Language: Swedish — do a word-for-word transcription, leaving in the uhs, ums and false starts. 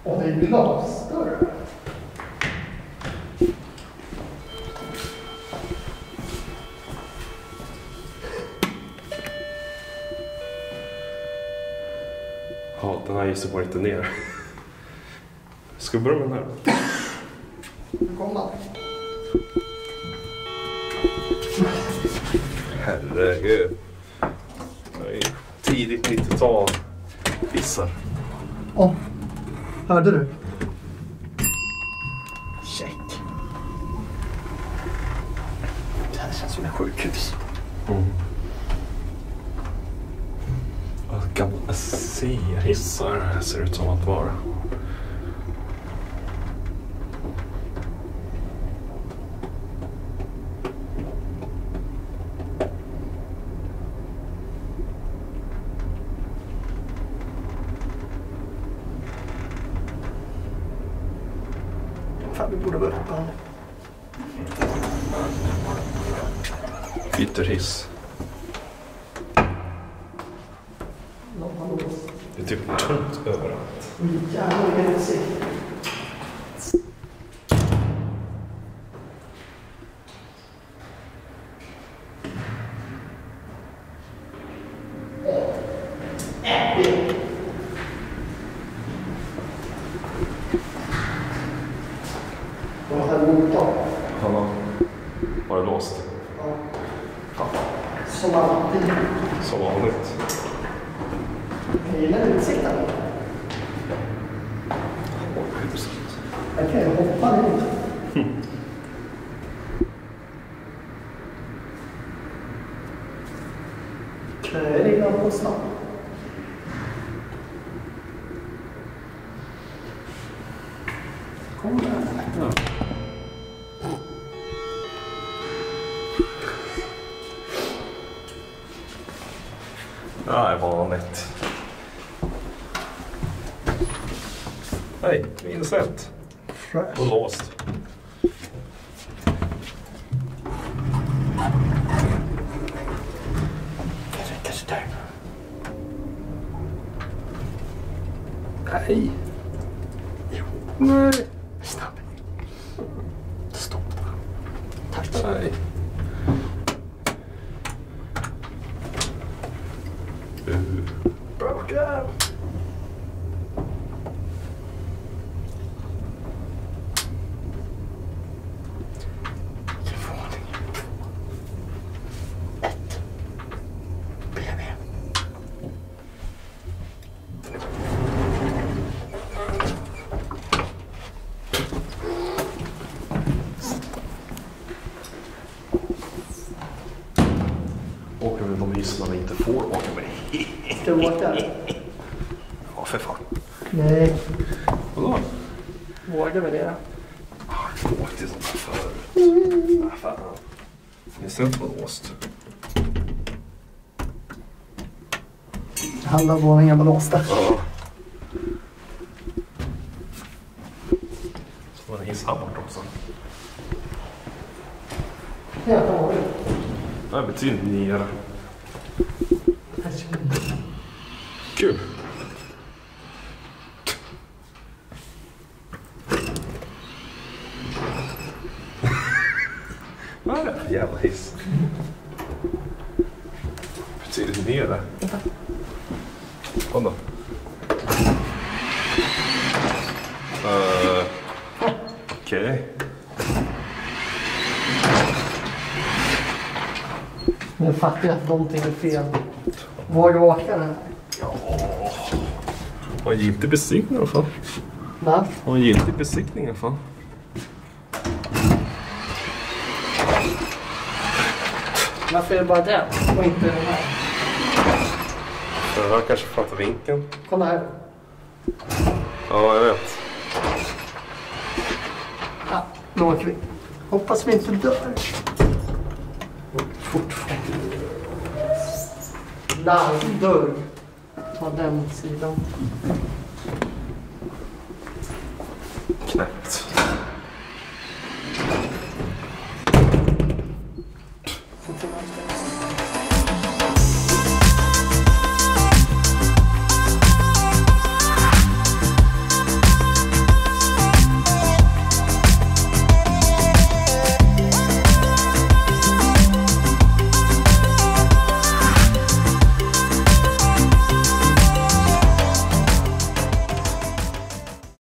Och det är glasdörr. Ja, den här gissar på inte ner. Ska vi börja med den här? Nu kommer man. Herregud. Tidigt nittiotal hissar. Åh, oh, hörde du? Check. Det här känns som ett sjukhus. Mm. Gamla C-hissar ser ut som att vara. Fan, vi borde vara uppe här. Ytterhiss. Det är typ tomt överallt. Jävlar, jag kan se. Vad har du motor? Ja. Var det låst? Ja. Som alltid. Som vanligt. Jag gillar utsikten. Jag kan ju hoppa ner. Mm. Klöver innan på snabbt. Kom där. Ja. Det är vanligt. Nej, insett. Fresh. Och låst. Kanske där. Nej. Jo. Nej. Snabb. Stopp. Tack. Nej. Bråkar. Åker med de hissarna vi inte får åka med. Ska du åka? Ja, för fan. Nej. Vadå? Vågar vi det? Jag har åkt till sådana förut. Ja, fan. Det ser inte vad låst. Handlar på en gammal låsta. Ja. Så var det hiss här bort också. Ja, det var det. Det här betyder nere. Kul. Vad är det för jävla hiss? Betyder nere. Kom då. Uh, Okej. Okay. Nu fattar jag att någonting är fel. Vågar åka den? Ja. Har en giltig besiktning i alla fall. Va? Har en giltig besiktning i alla fall. Varför är det bara den och inte den här? Den här kanske fattar vinkeln. Kolla här. Ja, jag vet. Ja, nu åker vi. Hoppas vi inte dör. Fortfarande. Larmdörr. Ta den sidan. Knäppt.